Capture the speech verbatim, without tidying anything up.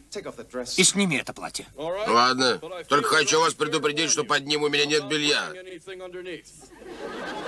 И сними это платье. Ладно. Только хочу вас предупредить, что под ним у меня нет белья.